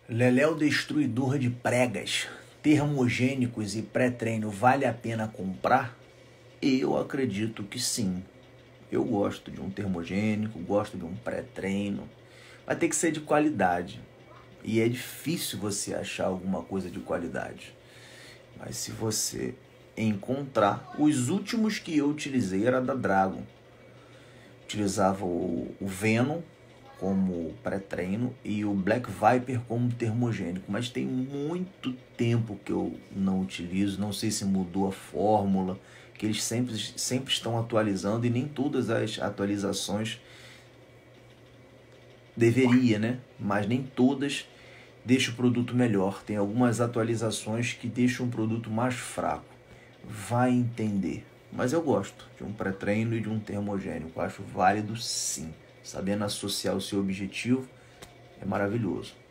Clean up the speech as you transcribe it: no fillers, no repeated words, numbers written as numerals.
Leléu destruidor de pregas, termogênicos e pré-treino vale a pena comprar? Eu acredito que sim. Eu gosto de um termogênico, gosto de um pré-treino. Vai ter que ser de qualidade. E é difícil você achar alguma coisa de qualidade. Mas se você encontrar, os últimos que eu utilizei era da Dragon. Utilizava o Venom como pré-treino e o Black Viper como termogênico, mas tem muito tempo que eu não utilizo, não sei se mudou a fórmula, que eles sempre estão atualizando e nem todas as atualizações deveria, né? Mas nem todas deixam o produto melhor, tem algumas atualizações que deixam o produto mais fraco, vai entender. Mas eu gosto de um pré-treino e de um termogênico, acho válido sim. Sabendo associar o seu objetivo é maravilhoso.